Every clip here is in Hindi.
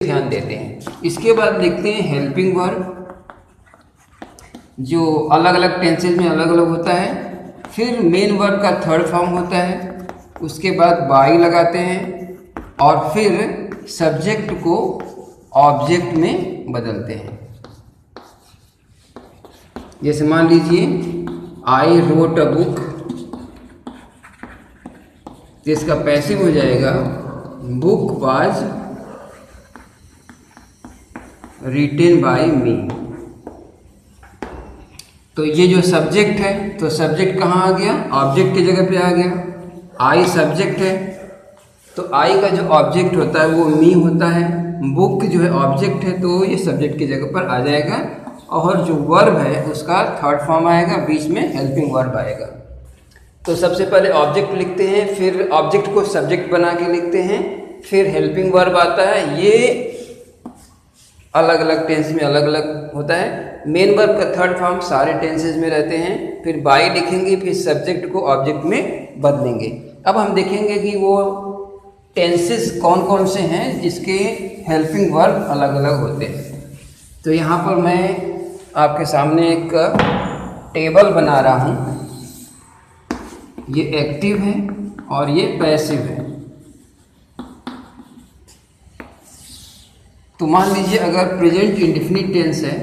ध्यान देते हैं। इसके बाद लिखते हैं हेल्पिंग वर्ब, जो अलग अलग टेंसेज में अलग अलग होता है। फिर मेन वर्ब का थर्ड फॉर्म होता है, उसके बाद बाई लगाते हैं और फिर सब्जेक्ट को ऑब्जेक्ट में बदलते हैं। जैसे मान लीजिए आई रोट अ बुक, तो इसका पैसिव हो जाएगा book was written by me. तो ये जो सब्जेक्ट है, तो सब्जेक्ट कहाँ आ गया, ऑब्जेक्ट की जगह पे आ गया। आई सब्जेक्ट है, तो आई का जो ऑब्जेक्ट होता है वो मी होता है। बुक जो है ऑब्जेक्ट है, तो ये सब्जेक्ट की जगह पर आ जाएगा। और जो वर्ब है उसका थर्ड फॉर्म आएगा, बीच में हेल्पिंग वर्ब आएगा। तो सबसे पहले ऑब्जेक्ट लिखते हैं, फिर ऑब्जेक्ट को सब्जेक्ट बना के लिखते हैं, फिर हेल्पिंग वर्ब आता है। ये अलग अलग टेंस में अलग अलग होता है। मेन वर्ब का थर्ड फॉर्म सारे टेंसेज में रहते हैं। फिर बाई लिखेंगे, फिर सब्जेक्ट को ऑब्जेक्ट में बदलेंगे। अब हम देखेंगे कि वो टेंसेज कौन कौन से हैं जिसके हेल्पिंग वर्ब अलग अलग होते हैं। तो यहाँ पर मैं आपके सामने एक टेबल बना रहा हूँ। ये एक्टिव है और ये पैसिव है। तो मान लीजिए अगर प्रेजेंट इंडेफिनिट टेंस है,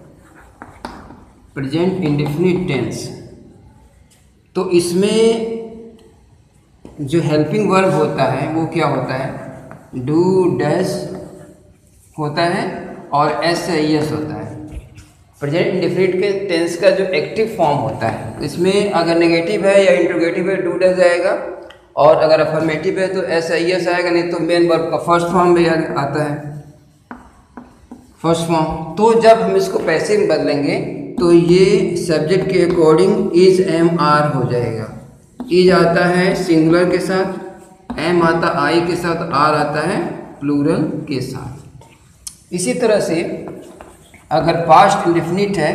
प्रेजेंट इंडेफिनिट टेंस, तो इसमें जो हेल्पिंग वर्ब होता है वो क्या होता है, डू डैश होता है और एस एस होता है। प्रेजेंट इंडेफिनिट के टेंस का जो एक्टिव फॉर्म होता है, इसमें अगर नेगेटिव है या इंट्रोगेटिव है डू डैश आएगा, और अगर अफर्मेटिव है तो एस एस आएगा, नहीं तो मेन वर्ब का फर्स्ट फॉर्म भी आता है, फर्स्ट फॉर्म। तो जब हम इसको पैसिव में बदलेंगे तो ये सब्जेक्ट के अकॉर्डिंग इज एम आर हो जाएगा। इज आता है सिंगुलर के साथ, एम आता आई के साथ, आर आता है प्लूरल के साथ। इसी तरह से अगर पास्ट इंडेफिनिट है,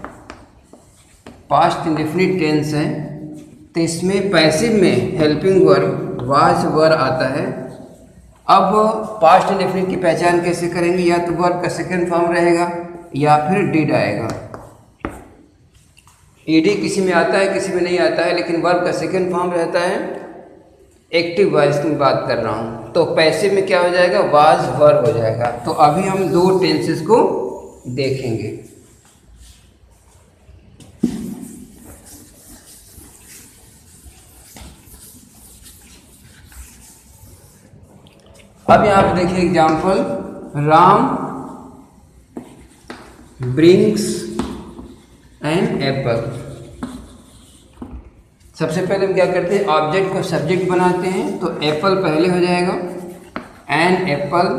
पास्ट इंडेफिनिट टेंस है, तो इसमें पैसिव में हेल्पिंग वर्ब वाज वर आता है। अब पास्ट इंडेफिनिट की पहचान कैसे करेंगे, या तो वर्ब का सेकंड फॉर्म रहेगा या फिर डिड आएगा। ईडी किसी में आता है किसी में नहीं आता है, लेकिन वर्ब का सेकंड फॉर्म रहता है एक्टिव वॉइस की बात कर रहा हूँ। तो पैसिव में क्या हो जाएगा, वाज वर हो जाएगा। तो अभी हम दो टेंसेस को देखेंगे। अब यहाँ पे देखिए example, Ram brings an apple. सबसे पहले हम क्या करते हैं, ऑब्जेक्ट को सब्जेक्ट बनाते हैं, तो एप्पल पहले हो जाएगा, एन एप्पल।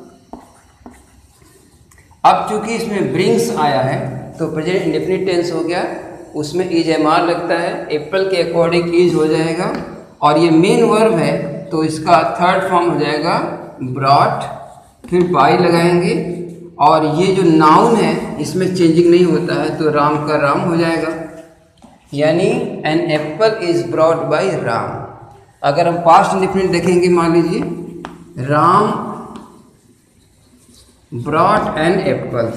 अब चूंकि इसमें ब्रिंग्स आया है तो प्रेजेंट इंडेफिनिट टेंस हो गया, उसमें इज एम आर लगता है, एप्पल के अकॉर्डिंग इज हो जाएगा। और ये मेन वर्ब है तो इसका थर्ड फॉर्म हो जाएगा ब्रॉट, फिर बाई लगाएंगे। और ये जो नाउन है इसमें चेंजिंग नहीं होता है, तो राम का राम हो जाएगा, यानी an apple is brought by Ram. अगर हम पास्ट इंडेफिनिट देखेंगे, मान लीजिए राम ब्रॉट एन एप्पल,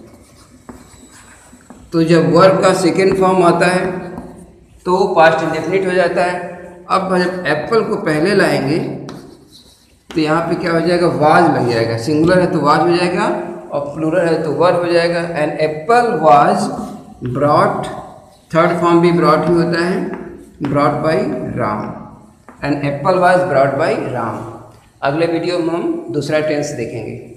तो जब वर्ब का सेकेंड फॉर्म आता है तो पास्ट इंडेफिनिट हो जाता है। अब जब एप्पल को पहले लाएंगे तो यहाँ पे क्या हो जाएगा, वाज लग जाएगा। सिंगुलर है तो वाज हो जाएगा और प्लूरल है तो वर हो जाएगा। An apple was brought, third form भी ब्रॉट ही होता है, brought by Ram. An apple was brought by Ram. अगले वीडियो में हम दूसरा टेंस देखेंगे।